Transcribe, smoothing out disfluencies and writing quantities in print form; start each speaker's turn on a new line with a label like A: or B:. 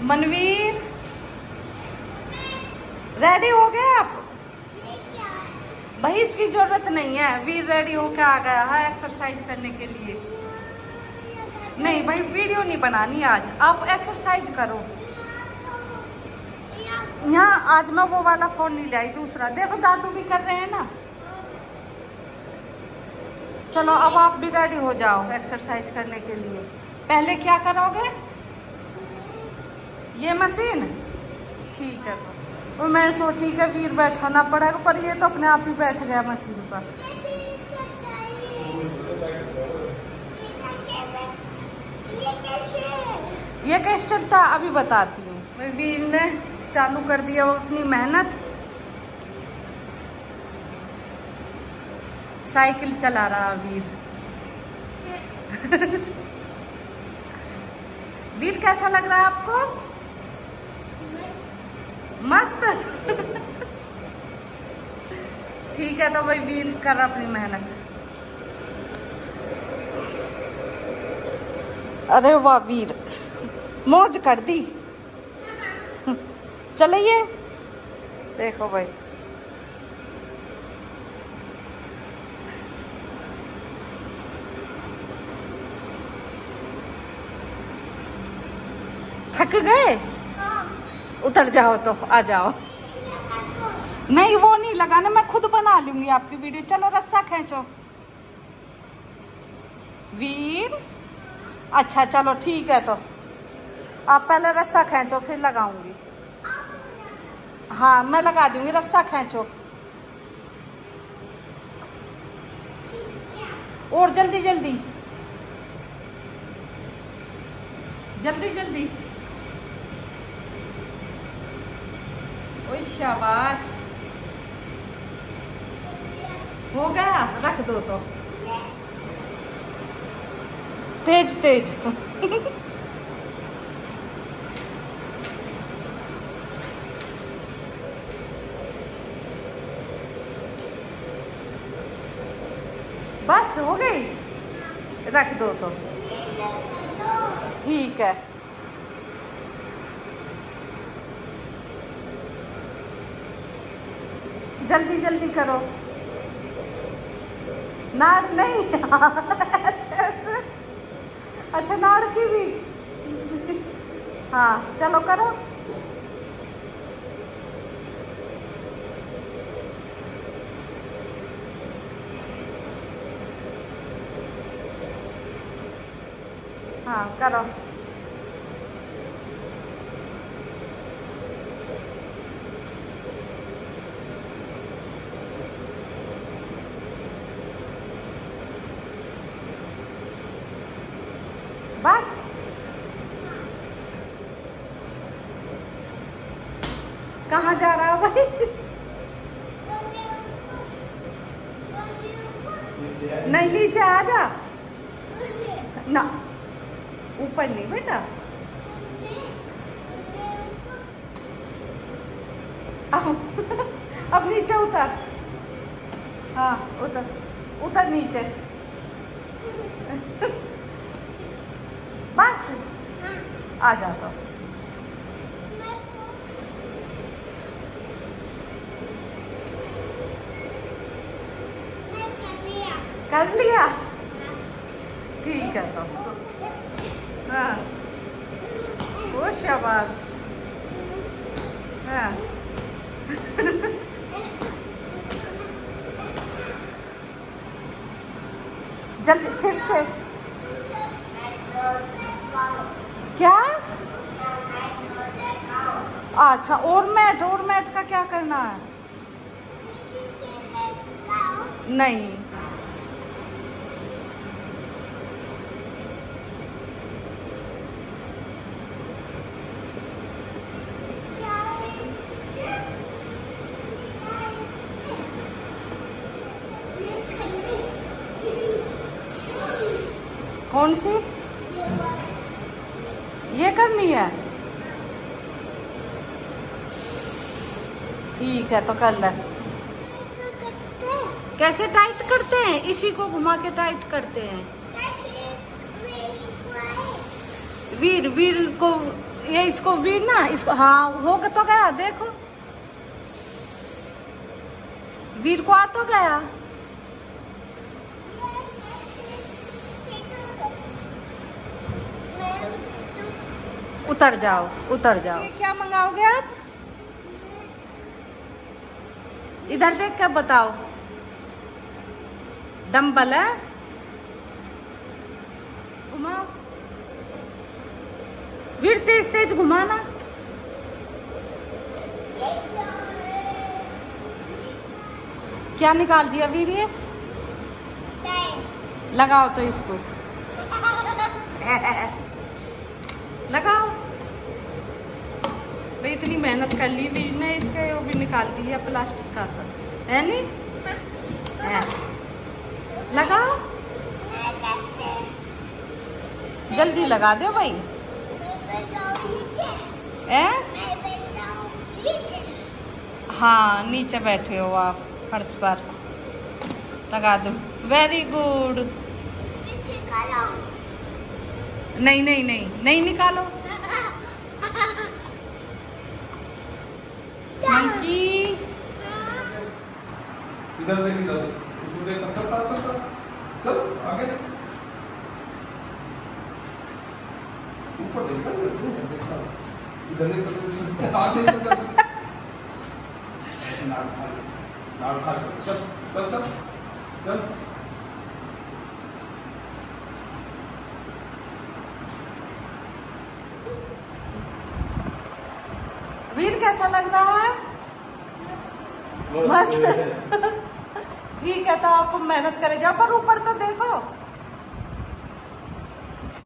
A: Manveer ready हो गए आप? भाई इसकी जरूरत नहीं है, वीर रेडी होके आ गया है एक्सरसाइज करने के लिए। नहीं भाई वीडियो नहीं बनानी आज, आप एक्सरसाइज करो। यहाँ आज मैं वो वाला फोन नहीं लाई, दूसरा। देखो दादू भी कर रहे हैं ना। चलो अब आप भी रेडी हो जाओ एक्सरसाइज करने के लिए। पहले क्या करोगे? ये मशीन ठीक है। तो मैं सोची कि वीर बैठाना पड़ेगा, पर ये तो अपने आप ही बैठ गया मशीन पर। ये कैसे चलता अभी बताती हूँ। वीर ने चालू कर दिया वो अपनी मेहनत, साइकिल चला रहा वीर। वीर कैसा लग रहा है आपको? मस्त। ठीक है, तो भाई वीर कर रहा अपनी मेहनत। अरे वाह वीर, मौज कर दी। चलिए देखो भाई, थक गए? उतर जाओ तो आ जाओ। नहीं वो नहीं लगाना, मैं खुद बना लूंगी आपकी वीडियो। चलो रस्सा खींचो वीर। अच्छा चलो ठीक है, तो आप पहले रस्सा खींचो फिर लगाऊंगी। हाँ मैं लगा दूंगी, रस्सा खींचो और जल्दी जल्दी जल्दी जल्दी। ओए शाबाश, हो गया। रख दो तो, तेज तेज। बस हो गई, रख दो तो ठीक है। जल्दी जल्दी करो। नाड़ नहीं। अच्छा नाड़ की भी। हाँ चलो करो। हाँ करो। बस कहाँ जा रहा है भाई? नहीं नीचे आ जा ना, ऊपर नहीं बेटा। अब नीचे उतर। हाँ उतर उतर नीचे। बस आ जा तो। कर लिया ठीक है तो। हाँ वो शाबाश। हाँ जल्दी फिर से। क्या? अच्छा और मैट का क्या करना है? नहीं कौन सी? ये करनी है ठीक है, तो कर ले। कैसे टाइट करते हैं? इसी को घुमा के टाइट करते हैं। वीर को ये इसको भी ना, इसको हाँ होगा तो गया, देखो वीर को आ तो गया। उतर जाओ उतर जाओ। ये क्या मंगाओगे आप? इधर देख कर बताओ। डम्बल है, घुमाओ वीर, तेज तेज घुमाना। क्या निकाल दिया वीर ये? लगाओ तो इसको लगाओ भाई, इतनी मेहनत कर ली वीर ने, इसके वो भी निकाल दिया प्लास्टिक का सब, है नहीं है? लगाओ जल्दी लगा दो भाई। हाँ नीचे बैठे हो आप फर्श पर, लगा दो। Very good. नहीं नहीं नहीं नहीं निकालो। मंकी
B: इधर देख, इधर उसको देख, चल चल चल चल आगे, ऊपर देख, इधर देख, आगे नाल खा, चल चल चल चल।
A: वीर कैसा लग रहा है? मस्त ठीक है, तो आप मेहनत करे जाओ, पर ऊपर तो देखो।